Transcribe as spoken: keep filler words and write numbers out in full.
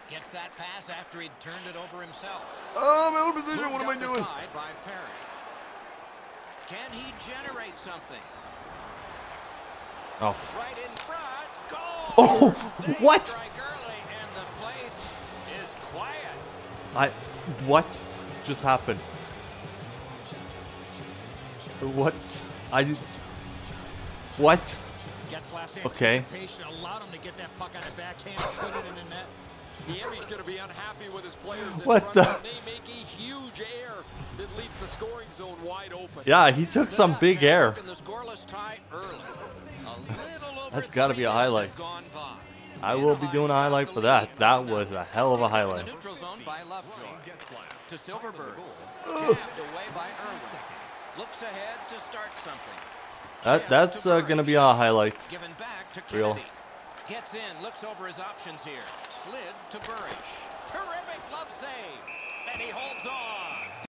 Gets that pass after he'd turned it over himself. Oh, my own position. What am I doing? By Perry. Can he generate something? Oh. Right in front. Score! Oh, what? Early, and the place is quiet. I. What just happened? What? I. What? Okay. Allowed him to get that puck on the backhand and put it in the net. He's going to be unhappy with his players. What the? They make a huge error that leaves the scoring zone wide open. Yeah, he took some big air. The scoreless tie early. That's got to be a highlight. I will be doing a highlight for that. That was a hell of a highlight. Neutral zone by Lovejoy. To Silverberg. Jabbed away by Irwin. Looks ahead to start something. That that's uh, gonna be a highlight. Given back to Real. Kennedy. Gets in, looks over his options here. Slid to Burish. Terrific glove save. And he holds on.